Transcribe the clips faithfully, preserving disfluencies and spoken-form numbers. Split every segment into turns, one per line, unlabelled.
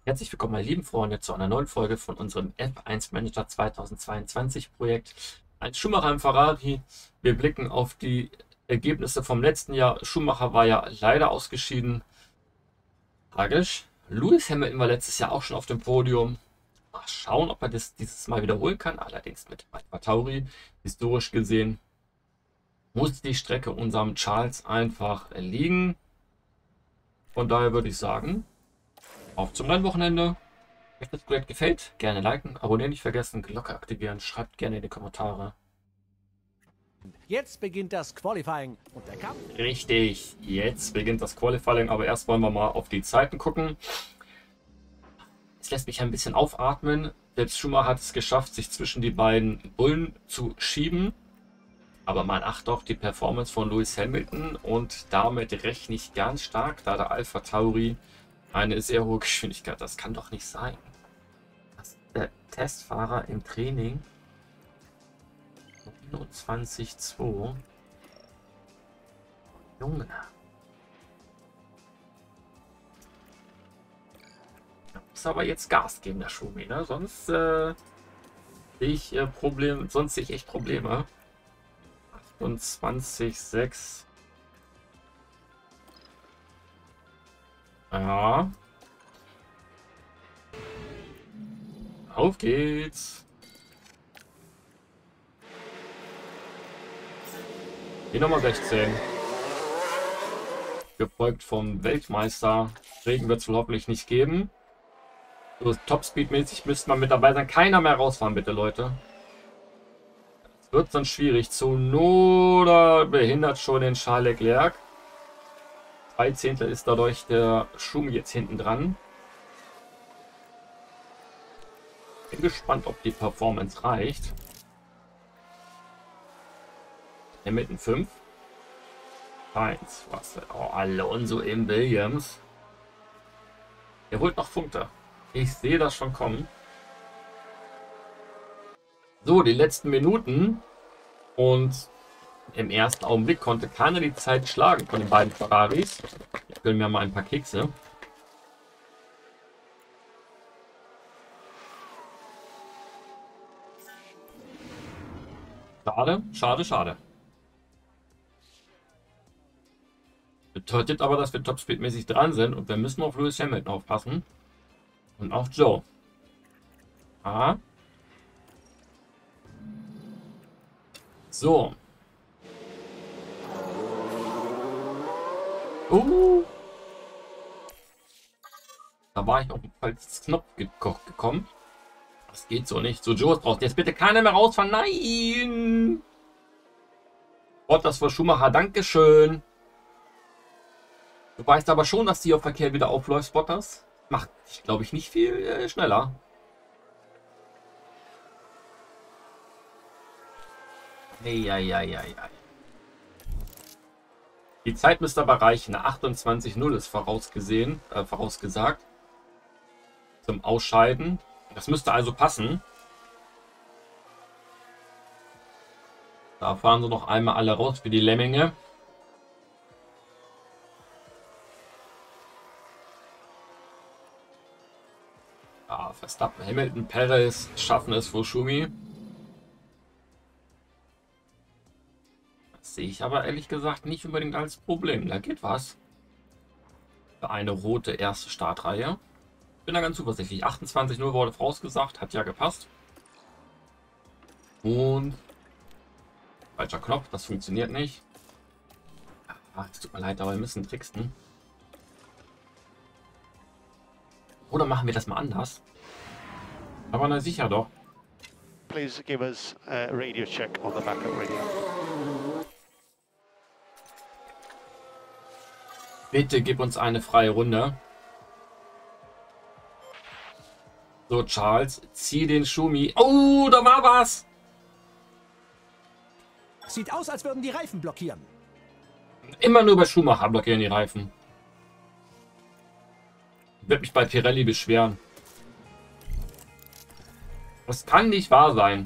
Herzlich willkommen, meine lieben Freunde, zu einer neuen Folge von unserem F eins Manager zweitausendzweiundzwanzig Projekt. Ein Schumacher im Ferrari. Wir blicken auf die Ergebnisse vom letzten Jahr. Schumacher war ja leider ausgeschieden. Tragisch. Lewis Hamilton war letztes Jahr auch schon auf dem Podium. Mal schauen, ob er das dieses Mal wiederholen kann. Allerdings mit AlphaTauri. Historisch gesehen muss die Strecke unserem Charles einfach liegen. Von daher würde ich sagen, auf zum Rennwochenende. Wenn euch das Projekt gefällt, gerne liken, abonnieren nicht vergessen, Glocke aktivieren, schreibt gerne in die Kommentare.
Jetzt beginnt das Qualifying und der Kampf.
Richtig, jetzt beginnt das Qualifying, aber erst wollen wir mal auf die Zeiten gucken. Es lässt mich ein bisschen aufatmen. Selbst Schumacher hat es geschafft, sich zwischen die beiden Bullen zu schieben. Aber man achtet auf die Performance von Lewis Hamilton und damit rechne ich ganz stark, da der AlphaTauri eine sehr hohe Geschwindigkeit. Das kann doch nicht sein. Das der Testfahrer im Training neunundzwanzig Komma zwei. Junge. Da muss aber jetzt Gas geben, der Schumi, ne? Sonst äh, sehe ich äh, Probleme, sonst sehe ich echt Probleme. achtundzwanzig Komma sechs. Ja. Auf geht's. Die Nummer sechzehn. Gefolgt vom Weltmeister. Regen wird es wohl hoffentlich nicht geben. So Topspeed-mäßig müsste man mit dabei sein. Keiner mehr rausfahren, bitte, Leute. Es wird sonst schwierig. Tsunoda behindert schon den Charles Leclerc. Zwei Zehntel ist dadurch der Schumi jetzt hinten dran. Bin gespannt, ob die Performance reicht. Hamilton fünf. eins. Was? Oh, Alonso im Williams. Er holt noch Punkte. Ich sehe das schon kommen. So, die letzten Minuten. Und im ersten Augenblick konnte keiner die Zeit schlagen von den beiden Ferraris. Ich will mir mal ein paar Kekse. Schade, schade, schade. Bedeutet aber, dass wir Topspeed-mäßig dran sind und wir müssen auf Lewis Hamilton aufpassen. Und auf Joe. Ah. So. Uh. Da war ich auf den falschen Knopf gekocht gekommen. Das geht so nicht. So, Joe braucht jetzt bitte keiner mehr rausfahren. Nein! Bottas vor Schumacher, Dankeschön. Du weißt aber schon, dass die auf Verkehr wieder aufläuft, Bottas. Macht, glaube ich, nicht viel äh, schneller. Eieieiei. Die Zeit müsste aber reichen. achtundzwanzig null ist vorausgesehen, äh, vorausgesagt. Zum Ausscheiden. Das müsste also passen. Da fahren sie noch einmal alle raus für die Lemminge. Ja, Verstappen, Hamilton, Perez schaffen es vor Schumi. Das sehe ich aber ehrlich gesagt nicht unbedingt als Problem. Da geht was. Für eine rote erste Startreihe. Bin da ganz zuversichtlich. achtundzwanzig null wurde vorausgesagt, hat ja gepasst. Und falscher Knopf, das funktioniert nicht. Ach, es tut mir leid, aber wir müssen tricksen. Oder machen wir das mal anders? Aber na sicher doch.
Please give us a radio check on the backup radio.
Bitte gib uns eine freie Runde. So, Charles, zieh den Schumi. Oh, da war was.
Sieht aus, als würden die Reifen blockieren.
Immer nur bei Schumacher blockieren die Reifen. Ich werde mich bei Pirelli beschweren. Das kann nicht wahr sein.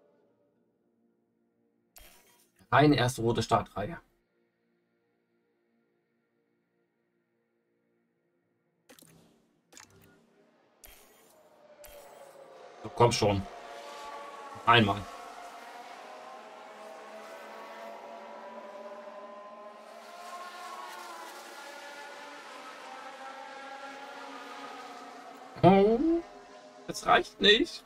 Eine erste rote Startreihe. Komm schon. Einmal. Oh, das reicht nicht.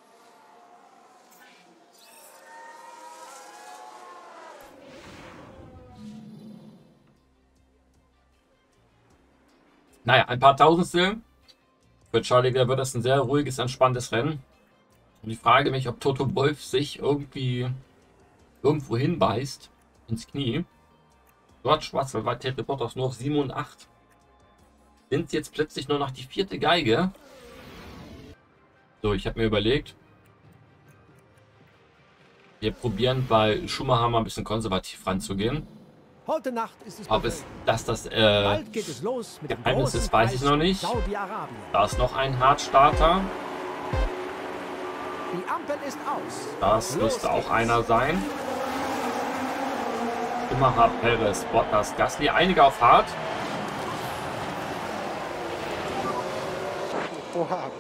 Naja, ein paar Tausendstel. Für Charlie wird das ein sehr ruhiges, entspanntes Rennen. Und ich frage mich, ob Toto Wolff sich irgendwie irgendwo hinbeißt ins Knie. George Russell war Tete Bottas nur auf sieben und acht. Sind jetzt plötzlich nur noch die vierte Geige. So, ich habe mir überlegt, wir probieren bei Schumacher mal ein bisschen konservativ ranzugehen.
Heute Nacht ist es
Ob es, dass das äh,
Bald geht es los mit dem
Geheimnis
großen
ist, weiß ich
Preis
noch nicht.
Saudi-Arabien.
Da ist noch ein Hardstarter.
Die Ampel ist aus.
Das
Los
müsste auch
geht's.
einer sein. Schumacher, Perez, Bottas, Gasly. Einige auf hart.
Wow.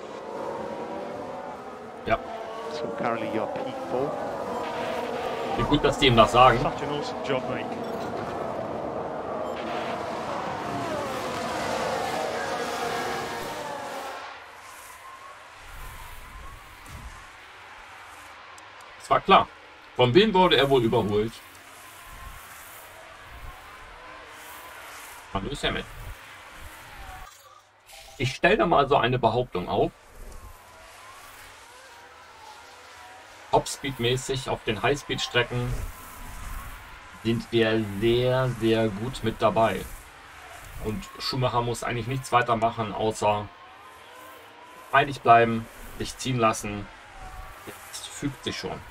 Ja,
So currently you're P four.
wie gut, dass die ihm das sagen.
Such an awesome job, mate.
Das war klar. Von wem wurde er wohl überholt? Von Lewis Hamilton. Ich stelle da mal so eine Behauptung auf. Topspeed-mäßig auf den Highspeed-Strecken sind wir sehr, sehr gut mit dabei. Und Schumacher muss eigentlich nichts weiter machen, außer einig bleiben, sich ziehen lassen. Das fügt sich schon.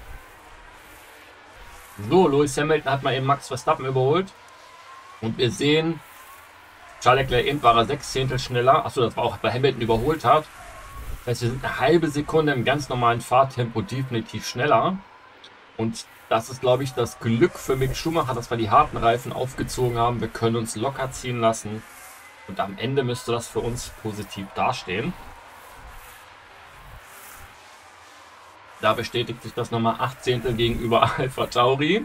So, Lewis Hamilton hat mal eben Max Verstappen überholt. Und wir sehen, Charles Leclerc eben war er sechs Zehntel schneller. Achso, das war auch bei Hamilton überholt hat. Das heißt, wir sind eine halbe Sekunde im ganz normalen Fahrtempo definitiv schneller. Und das ist, glaube ich, das Glück für Mick Schumacher, dass wir die harten Reifen aufgezogen haben. Wir können uns locker ziehen lassen. Und am Ende müsste das für uns positiv dastehen. Da bestätigt sich das nochmal acht Zehntel gegenüber Alpha Tauri.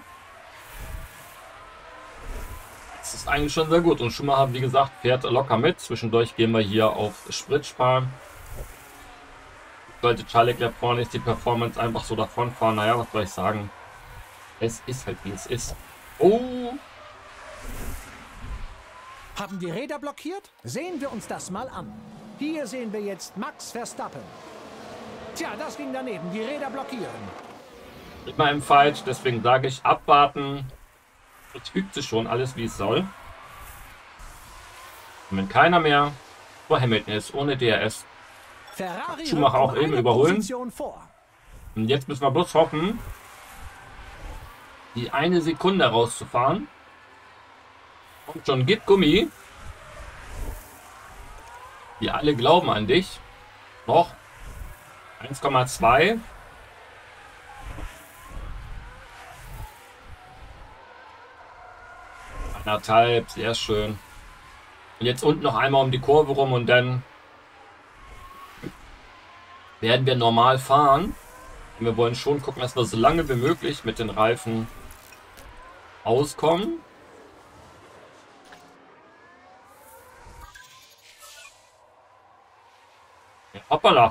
Das ist eigentlich schon sehr gut. Und Schumacher, wie gesagt, fährt locker mit. Zwischendurch gehen wir hier auf Spritsparen. Sollte Charles Leclerc vorne ist die Performance einfach so davonfahren. Naja, was soll ich sagen? Es ist halt wie es ist. Oh!
Haben die Räder blockiert? Sehen wir uns das mal an. Hier sehen wir jetzt Max Verstappen. Tja, das ging daneben. Die Räder blockieren.
Immer im Fight, deswegen sage ich abwarten. Es fügt sich schon alles, wie es soll. Und wenn keiner mehr vor Hamilton ist, ohne D R S,
Ferrari
Schumacher
rückt
auch
um
eben
eine
überholen.
Position vor.
Und jetzt müssen wir bloß hoffen, die eine Sekunde rauszufahren. Und schon gib Gummi. Wir alle glauben an dich. Noch eins Komma zwei. Anderthalb, sehr schön. Und jetzt unten noch einmal um die Kurve rum und dann werden wir normal fahren. Und wir wollen schon gucken, dass wir so lange wie möglich mit den Reifen auskommen. Ja, hoppala.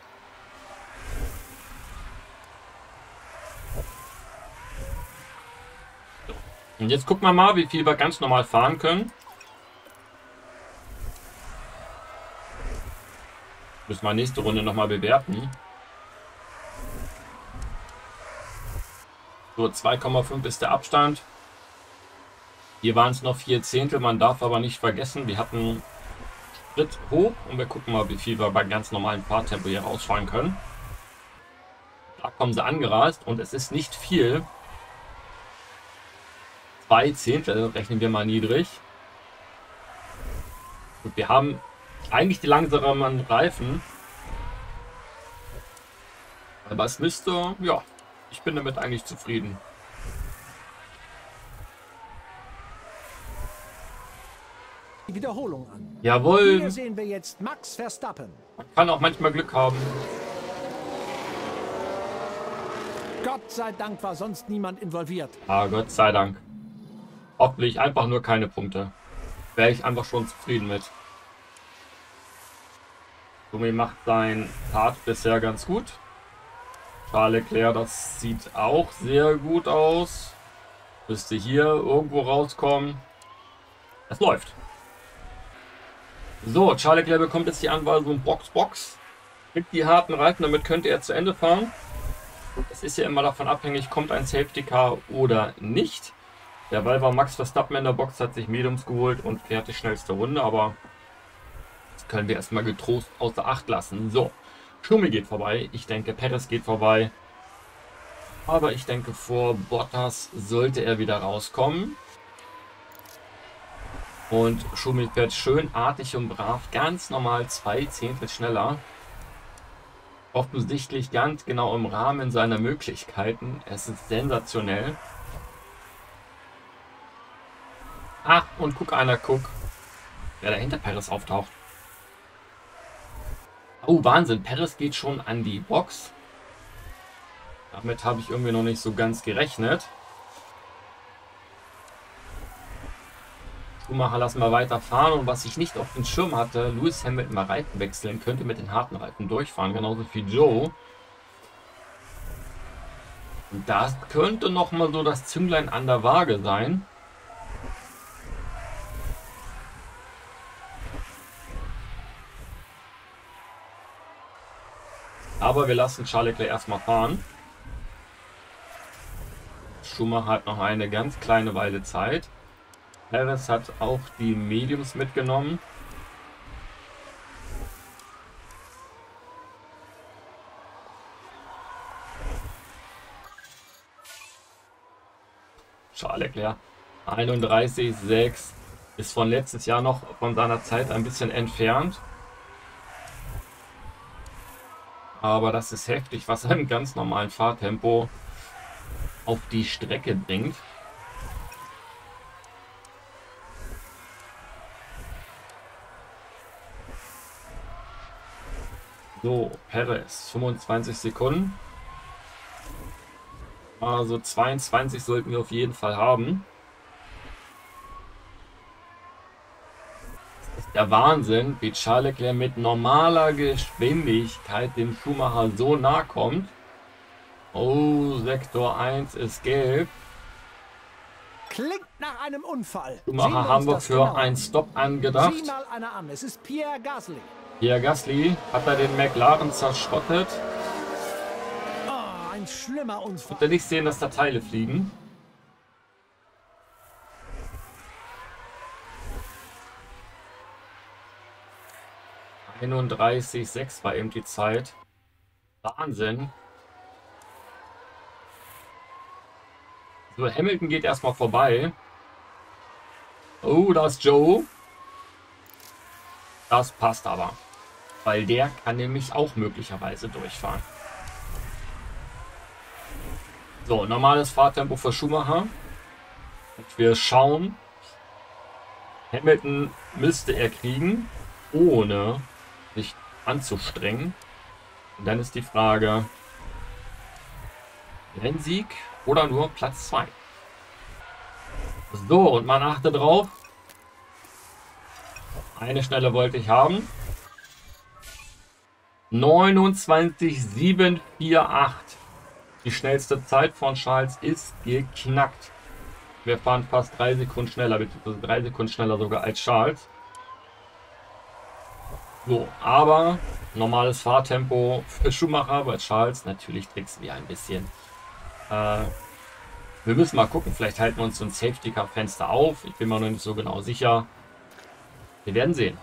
So. Und jetzt gucken wir mal, wie viel wir ganz normal fahren können. Müssen wir nächste Runde nochmal bewerten. So, zwei Komma fünf ist der Abstand. Hier waren es noch vier Zehntel. Man darf aber nicht vergessen, wir hatten Sprit hoch. Und wir gucken mal, wie viel wir bei ganz normalem Fahrtempo hier rausfahren können. Da kommen sie angerast und es ist nicht viel. Zwei Zehntel rechnen wir mal niedrig. Und wir haben eigentlich die langsamen Reifen. Aber es müsste, ja, ich bin damit eigentlich zufrieden.
Die Wiederholung an.
Jawohl,
Hier sehen wir jetzt Max Verstappen.
man kann auch manchmal Glück haben.
Gott sei Dank war sonst niemand involviert.
Ah, Gott sei Dank. Hoffentlich einfach nur keine Punkte. Wäre ich einfach schon zufrieden mit. Schumi macht seinen Part bisher ganz gut. Charles Leclerc, das sieht auch sehr gut aus. Müsste hier irgendwo rauskommen. Es läuft. So, Charles Leclerc bekommt jetzt die Anweisung Box, Box. Mit die harten Reifen, damit könnte er zu Ende fahren. Es ist ja immer davon abhängig, kommt ein Safety Car oder nicht. Derweil war Max Verstappen in der Box, hat sich Mediums geholt und fährt die schnellste Runde, aber das können wir erstmal getrost außer Acht lassen. So, Schumi geht vorbei, ich denke Perez geht vorbei, aber ich denke vor Bottas sollte er wieder rauskommen. Und Schumi fährt schön artig und brav, ganz normal zwei Zehntel schneller. Offensichtlich ganz genau im Rahmen seiner Möglichkeiten. Es ist sensationell. Ach, und guck einer, guck. Wer da hinter Perez auftaucht. Oh, Wahnsinn. Perez geht schon an die Box. Damit habe ich irgendwie noch nicht so ganz gerechnet. Schumacher lassen wir weiterfahren. Und was ich nicht auf dem Schirm hatte, Lewis Hamilton mal Reifen wechseln, könnte mit den harten Reifen durchfahren. Genauso wie Joe. Und das könnte noch mal so das Zünglein an der Waage sein. Aber wir lassen Charles Leclerc erstmal fahren. Schumacher hat noch eine ganz kleine Weile Zeit. Perez hat auch die Mediums mitgenommen. Charles Leclerc einunddreißig Komma sechs ist von letztes Jahr noch von seiner Zeit ein bisschen entfernt. Aber das ist heftig, was er im ganz normalen Fahrtempo auf die Strecke bringt. So, Perez, fünfundzwanzig Sekunden. Also zweiundzwanzig sollten wir auf jeden Fall haben. Das ist der Wahnsinn, wie Charles Leclerc mit normaler Geschwindigkeit dem Schumacher so nah kommt. Oh, Sektor eins ist gelb.
Klingt nach einem Unfall.
Schumacher haben wir für genau. einen Stop angedacht.
Sieh mal einer an, es ist Pierre Gasly.
Pierre Gasly hat er den McLaren zerschrottet.
Oh, ein schlimmer Unfall.
Wird er nicht sehen, dass da Teile fliegen. einunddreißig Komma sechs war eben die Zeit. Wahnsinn. So, Hamilton geht erstmal vorbei. Oh, da ist Joe. Das passt aber. Weil der kann nämlich auch möglicherweise durchfahren. So, normales Fahrtempo für Schumacher. Und wir schauen. Hamilton müsste er kriegen, ohne sich anzustrengen. Und dann ist die Frage, Rennsieg oder nur Platz zwei. So, und man achte drauf. Eine Stelle wollte ich haben. neunundzwanzig Komma sieben vier acht. Die schnellste Zeit von Charles ist geknackt. Wir fahren fast drei Sekunden schneller, beziehungsweise drei Sekunden schneller sogar als Charles. So, aber normales Fahrtempo für Schumacher, bei Charles natürlich tricksen wir ein bisschen. Äh, wir müssen mal gucken, vielleicht halten wir uns so ein Safety Car Fenster auf. Ich bin mir noch nicht so genau sicher. Wir werden sehen.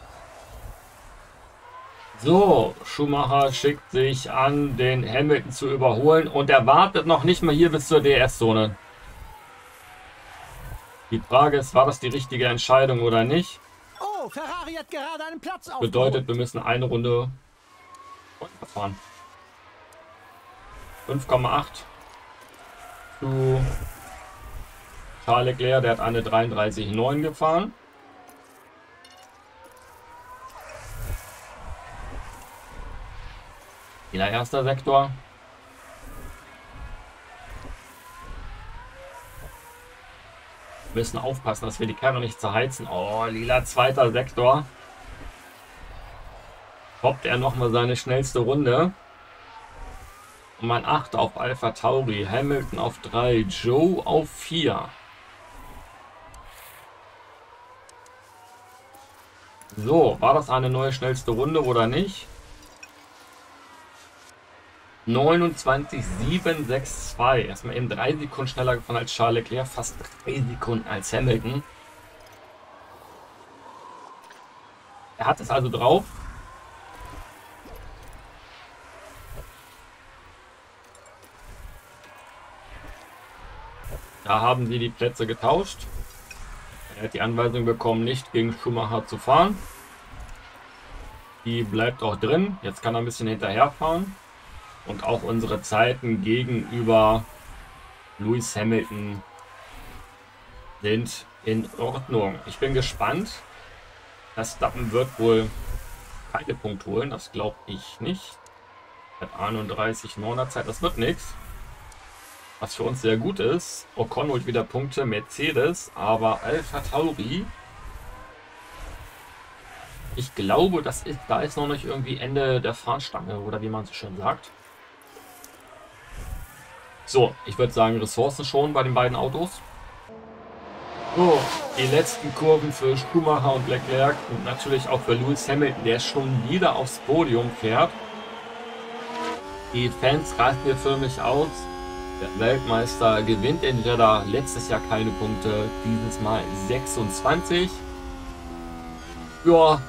So, Schumacher schickt sich an, den Hamilton zu überholen und er wartet noch nicht mal hier bis zur D R-Zone. Die Frage ist, war das die richtige Entscheidung oder nicht?
Oh, Ferrari hat gerade einen Platz aufgeholt.
Bedeutet, wir müssen eine Runde fahren. fünf Komma acht zu Charles Leclerc, der hat eine dreiunddreißig Komma neun gefahren. Jeder erster Sektor. Wir müssen aufpassen, dass wir die Karre nicht zerheizen. Oh, lila zweiter Sektor. Hoppt er nochmal seine schnellste Runde. Und mein achter auf Alpha Tauri. Hamilton auf drei. Joe auf vier. So, war das eine neue schnellste Runde oder nicht? neunundzwanzig sieben sechs zwei. Erstmal eben drei Sekunden schneller gefahren als Charles Leclerc, fast drei Sekunden als Hamilton. Er hat es also drauf. Da haben sie die Plätze getauscht. Er hat die Anweisung bekommen, nicht gegen Schumacher zu fahren. Die bleibt auch drin. Jetzt kann er ein bisschen hinterherfahren. Und auch unsere Zeiten gegenüber Lewis Hamilton sind in Ordnung. Ich bin gespannt. Verstappen wird wohl keine Punkte holen. Das glaube ich nicht. Mit einunddreißig neuner Zeit. Das wird nichts. Was für uns sehr gut ist. Ocon holt wieder Punkte. Mercedes. Aber Alpha Tauri. Ich glaube, das ist, da ist noch nicht irgendwie Ende der Fahnenstange. Oder wie man so schön sagt. So, ich würde sagen, Ressourcen schon bei den beiden Autos. So, die letzten Kurven für Schumacher und Leclerc und natürlich auch für Lewis Hamilton, der schon wieder aufs Podium fährt. Die Fans rasten hier förmlich aus. Der Weltmeister gewinnt in Jeddah, letztes Jahr keine Punkte, dieses Mal sechsundzwanzig. Ja,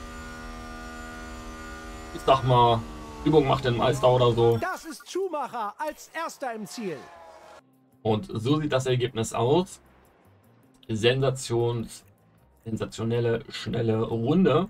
ich sag mal, Übung macht den Meister oder so.
Das ist Schumacher als erster im Ziel.
Und so sieht das Ergebnis aus. Sensations, sensationelle, schnelle Runde.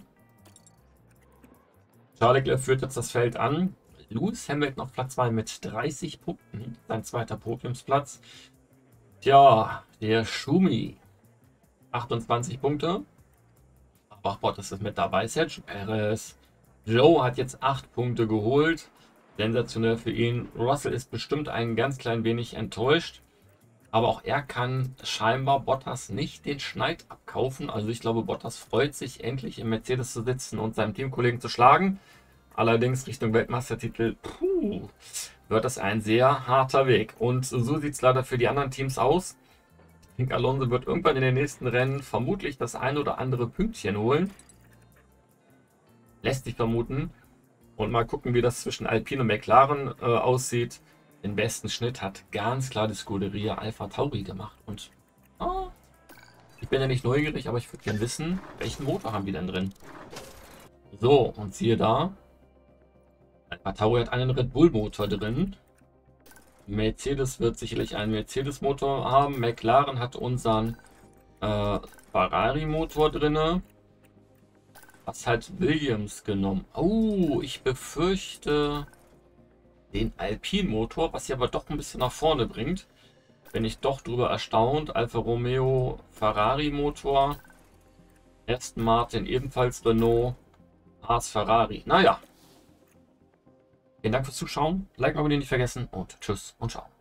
Charles Leclerc führt jetzt das Feld an. Lewis Hamilton auf Platz zwei mit dreißig Punkten. Sein zweiter Podiumsplatz. Tja, der Schumi. achtundzwanzig Punkte. Aber Bottas ist mit dabei. Sergio Perez. Joe hat jetzt acht Punkte geholt. Sensationell für ihn. Russell ist bestimmt ein ganz klein wenig enttäuscht. Aber auch er kann scheinbar Bottas nicht den Schneid abkaufen. Also ich glaube, Bottas freut sich, endlich im Mercedes zu sitzen und seinen Teamkollegen zu schlagen. Allerdings Richtung Weltmeistertitel, puh, wird das ein sehr harter Weg. Und so sieht es leider für die anderen Teams aus. Ich denke, Alonso wird irgendwann in den nächsten Rennen vermutlich das ein oder andere Pünktchen holen. Lässt sich vermuten. Und mal gucken, wie das zwischen Alpine und McLaren äh, aussieht. Den besten Schnitt hat ganz klar die Scuderia Alpha Tauri gemacht. Und oh, ich bin ja nicht neugierig, aber ich würde gerne wissen, welchen Motor haben die denn drin. So, und siehe da. Alpha Tauri hat einen Red Bull Motor drin. Mercedes wird sicherlich einen Mercedes Motor haben. McLaren hat unseren äh, Ferrari Motor drin. Was hat Williams genommen? Oh, ich befürchte den Alpine Motor, was sie aber doch ein bisschen nach vorne bringt. Bin ich doch drüber erstaunt. Alfa Romeo Ferrari Motor. Aston Martin ebenfalls Renault. Haas Ferrari. Naja. Vielen Dank fürs Zuschauen. Like mal, nicht vergessen und tschüss und ciao.